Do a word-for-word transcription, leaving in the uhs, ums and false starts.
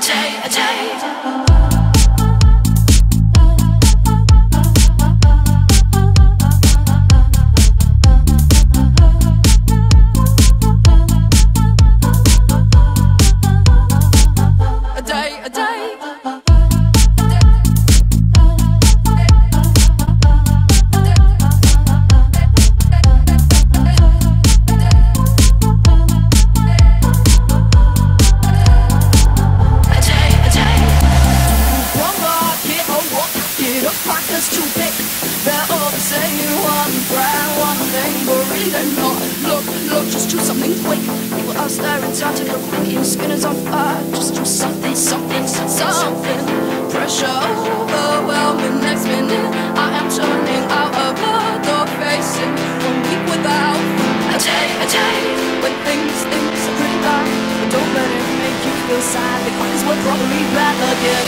day, a day. Look, look, just do something quick. People are staring, time to look quick. Your skin is on fire, just do something, something, something. Pressure overwhelming, next minute I am turning out of the door, facing one week without a day, a day. When things, things are pretty bad, but don't let it make you feel sad, because we're probably back again.